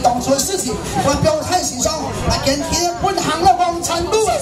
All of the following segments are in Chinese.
当初的事情，我表态欣赏，来跟天本行的王产路啊！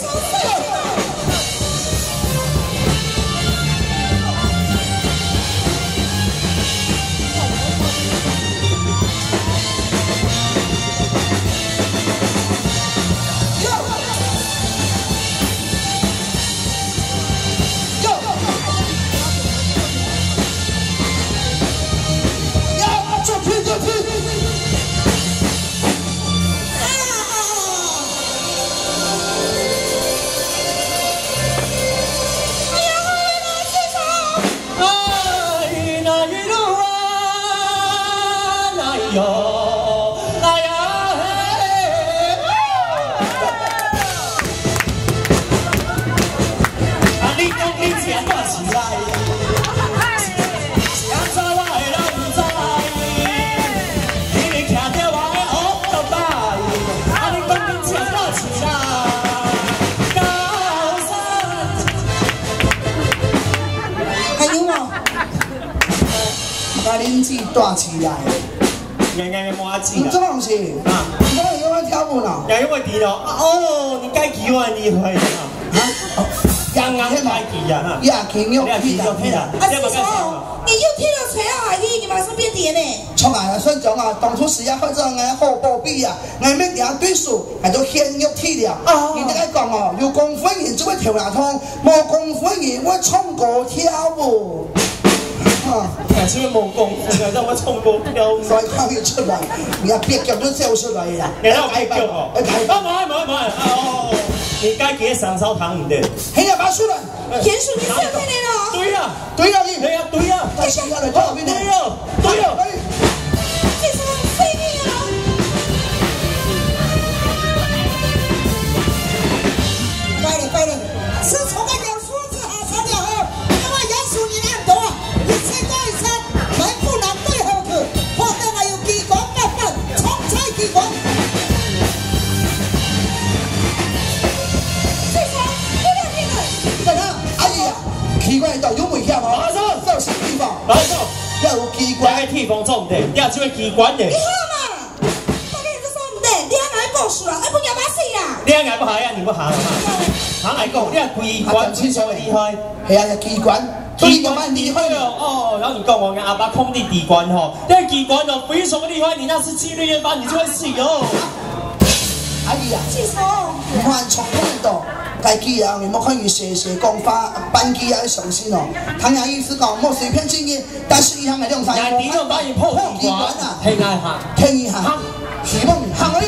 把年纪大起来， 硬麻子你这种是啊？你怎么又会跳舞呢？ 又会记咯？哦，你该记我厉害啊！刚刚开记啊！ 呀，听又记了。 阿师傅，你又听了谁啊？海天，你马上变碟呢？ 出来啊！孙总啊，当初时也开始我好保庇啊，我咩行对手，系都鲜肉体了。你哋喺讲哦，有功夫人就会跳牙痛，冇功夫人我唱歌跳舞。 但是冇功夫嘅，让我唱歌跳舞。 所以看佢出嚟，你阿蹩腳都笑出嚟啦。 你喺度蹩腳哦？冇，哦，你該記上手堂唔得。 係啊，把書嚟。 田鼠，你上天嚟咯？ 對啊， 對啊，你。 對啊，對啊。 但係而家嚟到邊度？ 對啊。 這是飛命啊！快點，是從那條梳子下山了後，因為楊樹你按多，一切都一切，全部南對後去，或者還有機關慢慢重彩機關。最少不要聽了。 等下，阿姨啊，奇怪到有危險哦。 馬上， 這是地方。 馬上， 要有機關。 個地方做唔得，你係做機關嘅。 你好嘛，大家都說唔得，你係愛報數啊，愛不咬巴死啦。 你係愛不下呀？你不下啦嘛？行嚟講，你係機關非常厲害。 係啊，機關。機關蠻厲害哦。然後你講我阿爸空地機關吼，因為機關哦非常厲害，你那是紀律嚴班，你就會死哦。 阿姨啊， 師傅， 唔看從空度，該機啊，你莫看伊寫講法，班機啊要小心哦。唐人意思講莫隨便進入，但是伊行嘅兩三。 人哋都把伊破機關啊，聽下下， 聽一下，希望行嗰啲。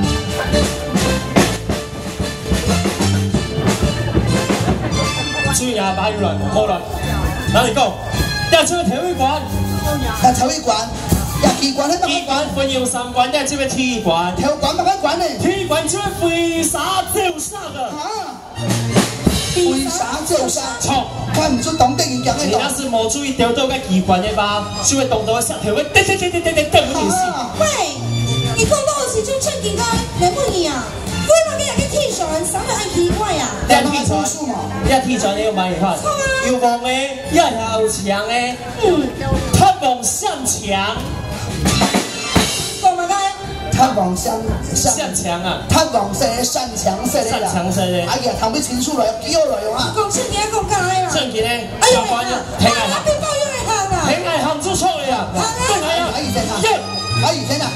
注意啊，把要來好啦。嗱你講，一出去體育館， 體育館，機關喺度。 機關分有3關，一出去體育館。 體育館乜館呢？ 體育館就係飛沙走沙啊！ 飛沙走沙，錯，看唔出懂得人講嘅。 你那是冇注意掉到個機關嘅吧？就會動到個石頭會叮喂，你講到時就正經個人不一樣。為乜你又去踢船，上嚟按奇怪呀？ 你踢船嘛？你踢船你要買看，有望嘅，一係有牆嘅，他往向牆。 講乜嘅？ 他往向牆啊！ 他往山牆式的啦。 山牆式的。 哎呀，睇唔清楚啦，幾好來用啊！ 講正經講假嘅啦。 正經咧， 哎呀， 聽下行。 邊包有人行啊？ 聽下行出錯嘅呀！ 對啊，阿姨先生，阿姨先生。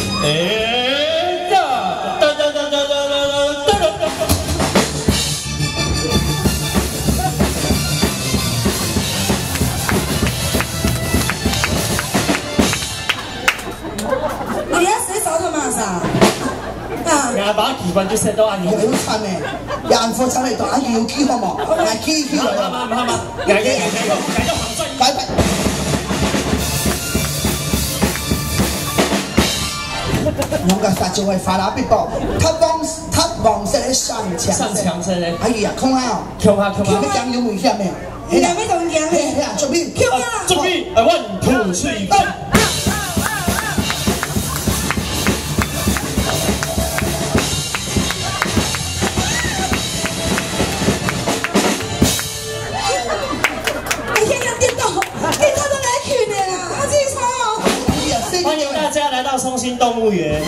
你要誰找他嘛啥？啊！ 阿爸機關就識到阿牛。 有慘嘅，人貨出嚟當阿牛機好冇？係機嚟。 啱，繼續行進。 拜拜。我個發就係法拉必博，他往式嘅山牆式咧。哎呀，空下， 強下。 佢講有危險嘅。 你係咩同樣嘅？ 係啊，準備。 準備，1、2、3、go。歡迎大家來来到松兴动物园。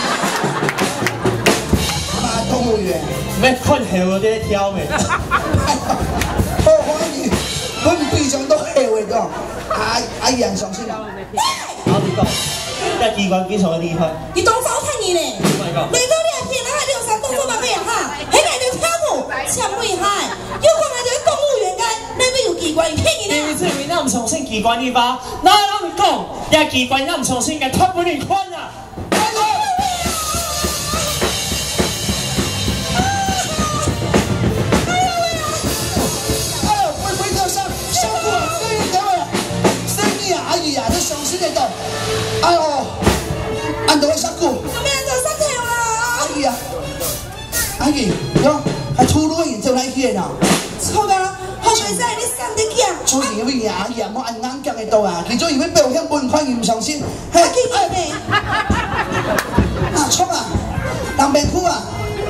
嘛动物园， 要看猴在跳咩？ 好欢迎，阮非常都会话讲，阿姨很相信。 好，你讲，这机关非常的厉害。 你当早看你呢？ 你讲， 每个两天，咱六三动作嘛变哈，迄个就跳舞，真厉害。又讲来就动物园间，那边有机关，骗你呢？ 因为这边咱唔相信机关你吧？那咱唔讲，这机关咱唔相信，该脱不你看啊！ 阿姨啊，你相信得到？哎呦，按到下股。 有没有人上跳啊？ 阿姨啊，阿姨，哟，还出路演就来去呢。 错啊，好袂使你上得去啊。 出事为呀，阿姨啊，莫按眼镜的刀啊，其中因为表现本款唔相信。 嘿，去咩？ 啊，冲啊，人变苦啊。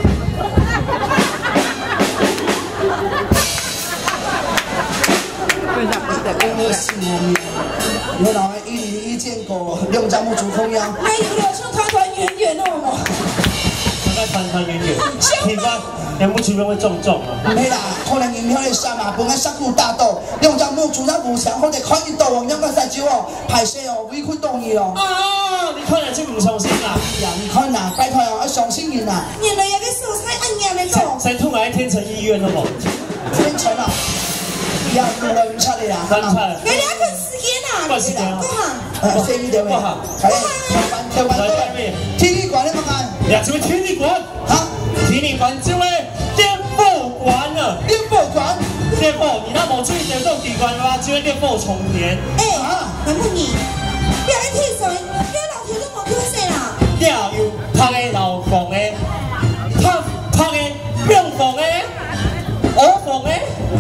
原来101见过用樟木竹空腰， 没有了，像团团圆圆哦。 那团团圆圆，奇怪，人不出面会重啊。 没啦，可能因遐个山嘛，本来山谷大道，用樟木竹那武强，或者看伊道王，两个山椒哦，排泄哦，委屈动伊哦。 啊，你看人就唔相信啦。 呀，你看呐，拜托哦，要相信人呐。 原来有个素菜按眼来讲。 先通来天成医院好冇？ 天成啊，呀，路来唔出嚟啦。 三菜。 你俩赶时间啊？ 赶时间啊。 不好。 生意对未？系跳板对。体育馆你冇看？ 呀，这个体育馆。 哈？ 体育馆这位颠覆馆了。 颠覆馆？ 颠覆，你那某注意点这种地方啦，就会颠覆重填。 哎啊，难不你？不要来替水，你老头都冇出息啦。 呀，有拍的老房的，拍的病房的，乌房的。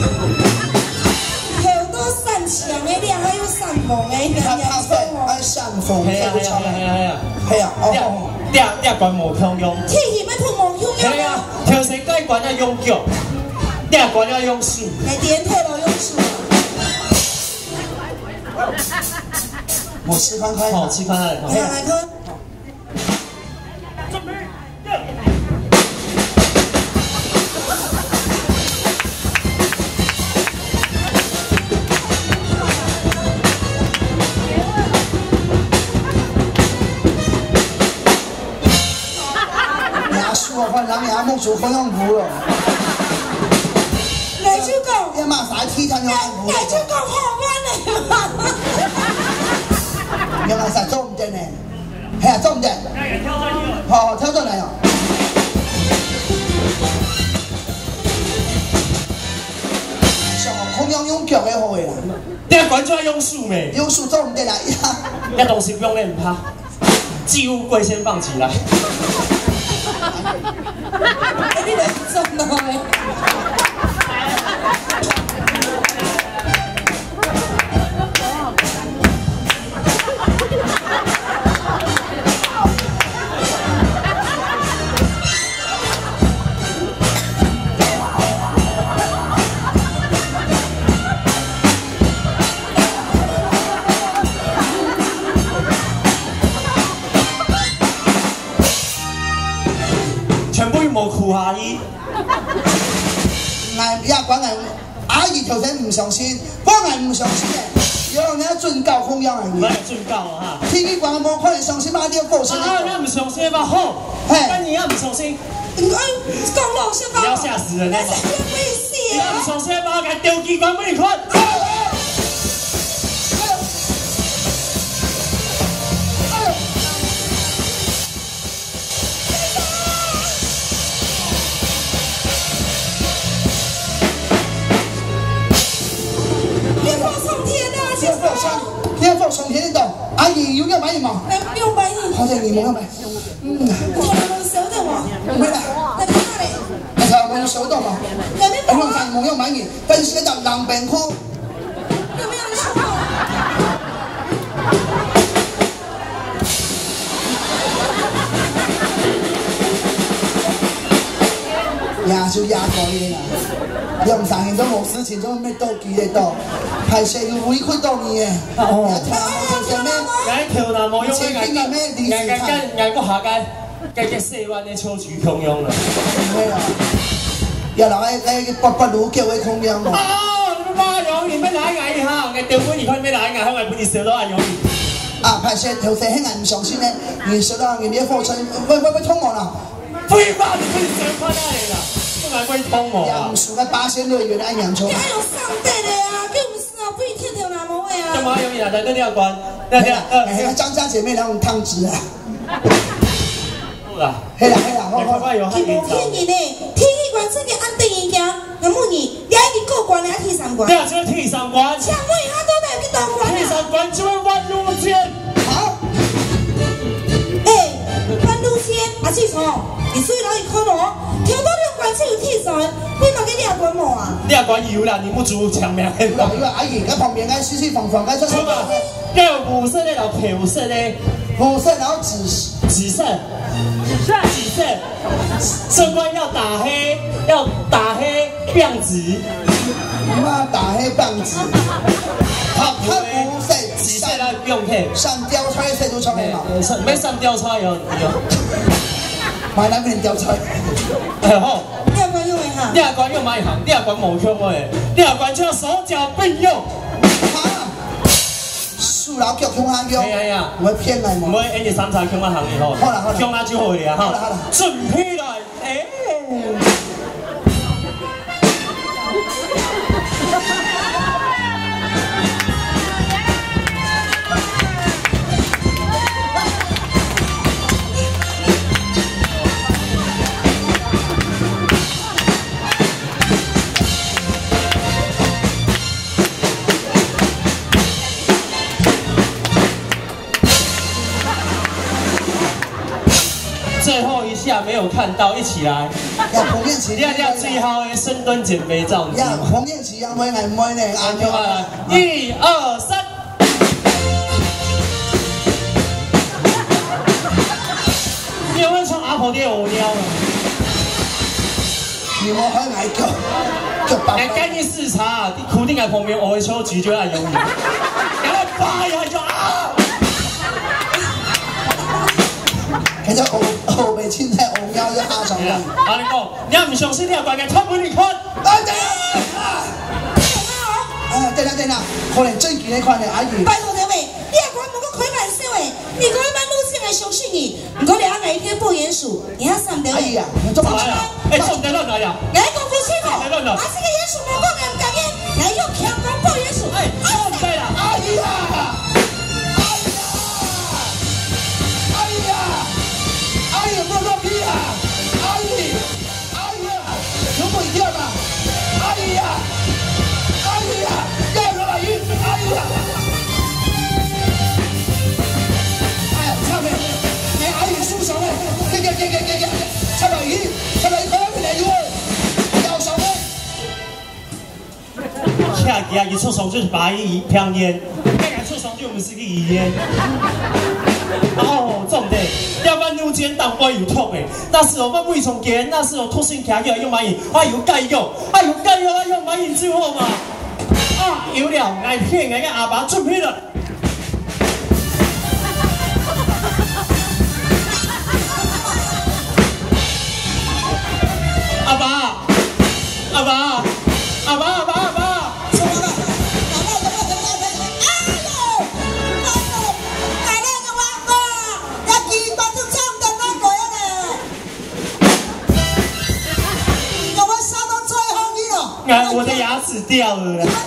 好多善强的，两还有善风的， 他说爱善风， 系啊系啊系啊系啊，哦， 第管无通用， 天气要吐无香系啊，调成该管要用脚，第管要用手， 来点退了用手。 我吃看看， 好吃看看， 来来喝。 我看人也木竹空用符了。 来就讲， 你嘛啥体坛用符？ 来就讲好玩的嘛。 原来是做唔得呢，系啊，做唔得。好，挑战来哦。上空用脚的好个啦。 第一管就要用手咩？ 用手做唔得啦，呀。 那东西不用练它，寄物柜先放起来。 你来做喏嘞。 无酷阿姨， 俺也讲俺阿姨头先唔相信，我俺唔相信嘅，有人家准教空样而已。 我准教啊哈。 体育馆无可能相信嘛，你要保持。 啊，你唔相信吧？好，但你要唔相信？ 讲老实话， 不要吓死人了嘛！ 你要唔相信吧？给丢机关俾你看。 天放上天的，阿姨有要买吗？ 不用买你。 好像你要买。 我能收的吗？ 没啦。 那看嘞。 那才我收到嘛。我们看我要买你，分析到南边区。 有没有人收到？ 压就压过你啦，用上现都冇事情，做咩妒忌的多，排泄又委屈到你嘅。 哦。 跳咩？ 来跳那冇用前几年咩李子泰， 眼个下个四万的秋菊空用了。 咩啊？又人喺不如叫佢空樣喎。 哦，你媽養你咩奶藝嚇？我掉本而開咩奶藝，香港本而少多人養。 啊，拍攝條寫輕人唔上先咧，而少多人啲課程，喂通我啦。 飛翻你可以上翻嚟啦，都係可以通我啊。 人數嘅8,600元按人數。 你還有上帝的啊，叫唔是啊，不一天條哪冇的啊。 幹嘛用人來跟你關？ 張家姐妹兩種湯汁啊。 啦， 係啦， 佢無騙你呢，體育館這個安定一行，那麼你兩個過關還踢3關？ 對啊，就踢3關。 像我他都沒有去當關啊。 踢3關就會彎路肩。 好。 彎路肩，阿志聰，你最老一科咯，跳到6關只有踢3，為乜嘅2關冇啊 ？2關有啦，你不足強命。 阿姨，喺旁邊，喺四方方，喺出。 要5色的，然後配5色的，5色然後紫色。这關要打黑變紫， 媽打黑變紫，他不是紫色來不用配， 上吊菜色都出嚟嘛， 咩上吊菜有， 買那邊吊菜， 好， 第二關用一下， 第二關用買一行，第二關冇用嘅，第二關就要手腳並用， 樹老腳用下用， 係啊， 唔會騙你嘛， 唔會1、2、3才用下行嘅吼， 好啦， 用下就好嘅哈，準備來，最後一下沒有看到，一起來。 彭燕琪， 亮最後的深蹲減肥照。 彭燕琪要妹係妹呢？ 按照啊，1、2、3。你有冇從阿婆啲餓尿啊？ 你冇開眼腳白。 你趕緊視察，啲固定喺旁邊餓嘅秋菊就係有你。然後叭一下就啊！ 其實後備青菜紅腰一下上啦。 我你講，你又唔相信你又怪嘅，睇本你看。 對啦，可能最近呢款嘅阿姨。 拜託你喂，你也管冇個開玩笑誒，你講一般路線來相信你，唔過你要哪一天不嚴肅，你要上得。 阿姨啊，你做乜嘢？ 重點喺哪呀？ 來功夫辛苦，把這個嚴肅冇講咁講嘅，來用強攻不嚴肅。 重點啦， 阿姨啊！我說屁啊！阿姨啊，有冇一樣啊？阿姨啊，要什麼意思？阿姨啊！哎呀，下面，你阿姨輸手咧，嘅，出嚟講乜嚟喎？右手咧， 下幾啊，一出手就是白衣香煙，再敢出手就唔是個語言。哦，重點，要不然路肩當我有痛誒，那時候我胃從肩，那時候突然卡起來用買鹽，有解藥，用買鹽之後嘛，有了，愛騙個阿爸準備了。阿爸。我的牙齒掉了啦！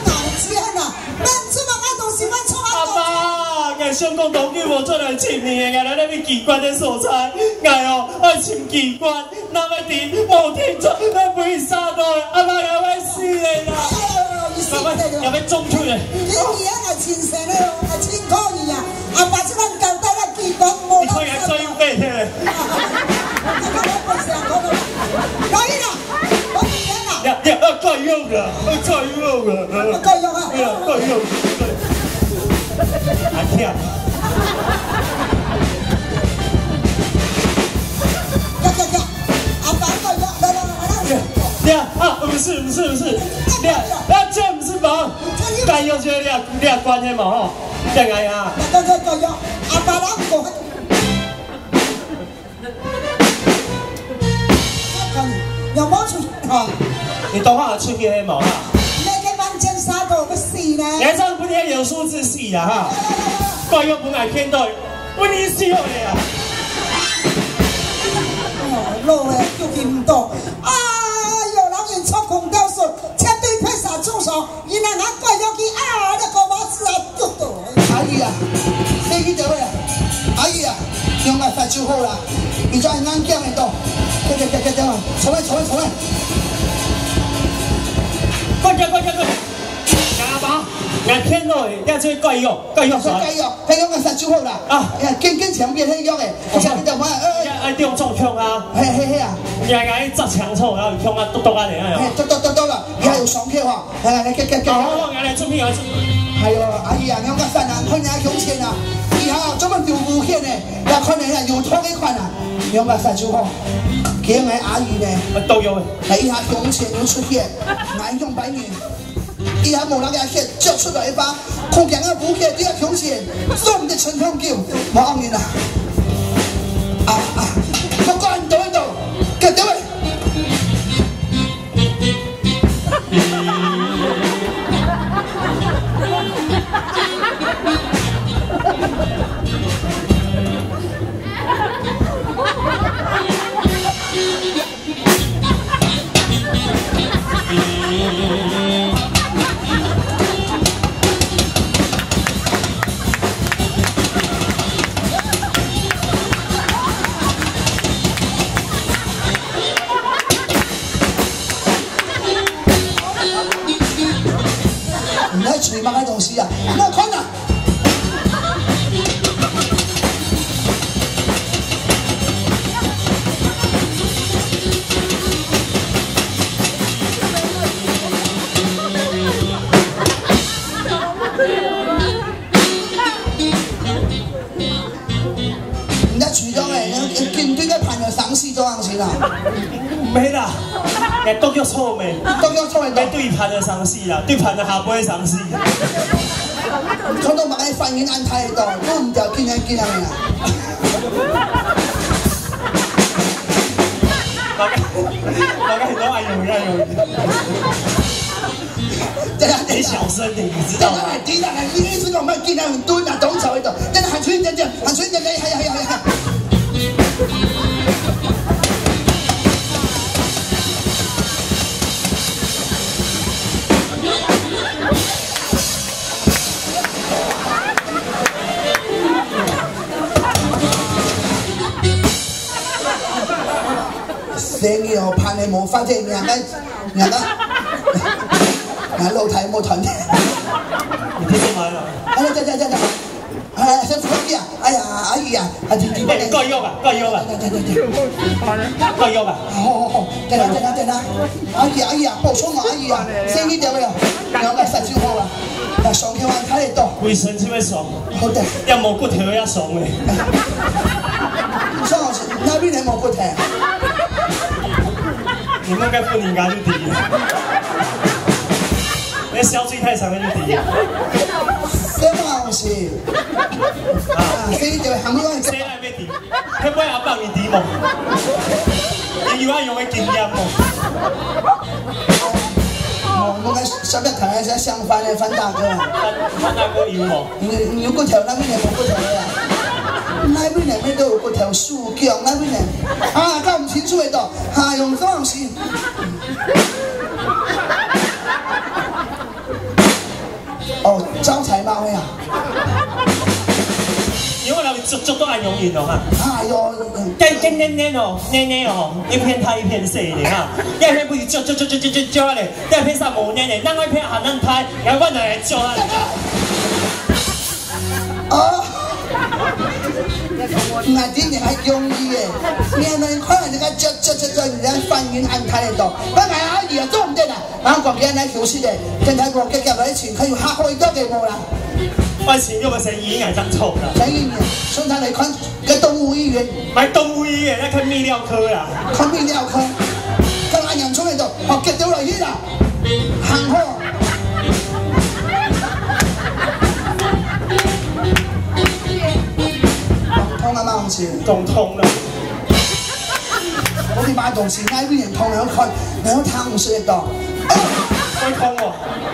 阿爸，我香港當叫我做來清年嘅，我那邊機關的所在，我清機關，那麼點冇聽錯，我不會殺到，阿爸有咩事嚟啦？有咩中出嚟？ 你而家係前世咧，係千可兒啊！阿爸先能夠得啦，機關冇。 你可以追飛嘅。夠用了， 夠用啊！ 還跳。 阿爸夠用，來， 不是，這不是忙，該用就你關係嘛吼，這個呀。 夠用，阿爸人讲，用冇出吼， 你都话出去黑毛啦？ 你去万千沙道要死呢？ 你还上不天有数字死啦哈？怪又不爱看到，问你死了呀？ 路诶，叫佢唔到。哎呦，人人操控雕塑，车队配杀中手，伊那难怪要去啊！那个马子啊，丢到。 阿姨啊，你去倒位啊？阿姨啊，用来发就好啦。现在眼镜喺度，给，重来。 快！哑巴，眼骗到的，你这怪药啥？ 介用，迄用个发就好啦。啊，经墙边迄用的，而且你就看， 爱中枪啊！ 嘿啊！ 你砸墙头，然后枪啊剁啊嚟啊！ 剁啦，你还有双口哈？给。 好，来出片。 哎呦，阿姨啊，用个饭啊，可能还穷钱啊。以后专门丢武器呢，也可能啊有拖几款啊，用个发就好。叫我阿姨呢， 都有。 係以下用錢要出血，眼用百年。以下無人嘅血著出來一把，酷強嘅武器啲嘅用錢，都唔知春香叫，冇啱面啊！我個人到喺度，腳到位。你买嘅東西啊，我看啊！人家除咗誒，見對嘅朋友省事咗樣先啦。 沒啦，都叫錯未？ 都叫錯未？ 對對盤的傷勢啦，對盤的下不會傷勢。 講到埋喺飯園眼睇度，都唔掉見啊！ 我跟你說，哎呦，你小聲點，你知道嗎？ 你意思講乜見啊？蹲啊，倒走喺度，跟住行出一隻，係啊！生意哦，盼你冇發展，人老睇冇團。 你聽到沒有？ 真，先扶啲啊！哎呀，阿姨啊， 夠喐啊！ 好，真啦！阿姨啊，補充我阿姨啊，生意點樣？有個實招好啊！上條眼睇嚟多。 衛生先會爽， 好的。 一冇骨頭一爽嘅。 上那邊係冇骨頭。 你們該不應該就低了，那小嘴太長了就低了。 什麼東西？所以就行不誰來沒低？會不會阿幫你低嗎？你有用嘅經驗嗎？ 我跟小白談係相反嘅，范大哥。 范大哥有冇？ 你有骨頭，那邊係冇骨頭嘅。那邊人都有骨頭樹腳，那邊人搞唔清楚喺度，用什麼東西？哦，招財貓呀！ 因為你足都係用完咯哈。 哎呦， 黏哦，一片大一片細的哈，一片不是揪嘞，一片上冇黏的，另外一片還能拍，然後我來揪啊。 哦。唔係點樣係容易嘅，面對可能人家着人家反應安排嚟到，不係阿姨啊做唔得啦，然後講人家調試嘅，跟睇過嘅夾嚟錢，佢要嚇開多嘅冇啦。 我錢要個生意係真臭啦。 生意順產嚟看嘅動物醫院， 買動物醫院，那看泌尿科啦。 看泌尿科，跟阿娘出嚟度，學腳掉落去啦，行開。 同事， 讲通了。 我哋買同事嗌邊人痛兩佢，兩攤唔識到。 會通喎。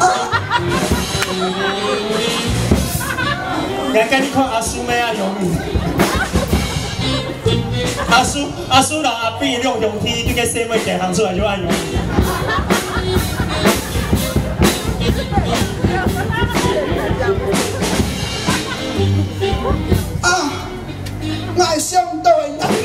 人家你看阿叔咩啊用面？阿叔老阿伯用用天，你個細妹行出來就按用。 啊，嗌相對。